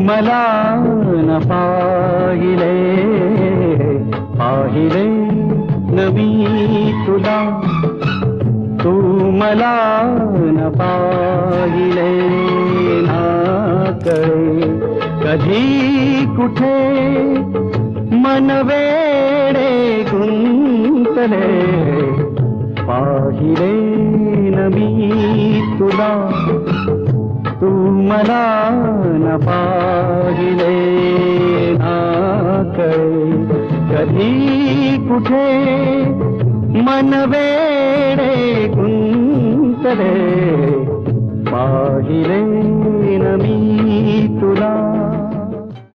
मला न पाहिले, पाहिले न मी तुला, तू मला न पाहिले ना कळे कधी कुठे मन वेडे गुंतले, पाहिले न मी तुला, तू मला न पाहिले ना कळे कधी कुठे मन वेडे गुंतले, पाहिले न मी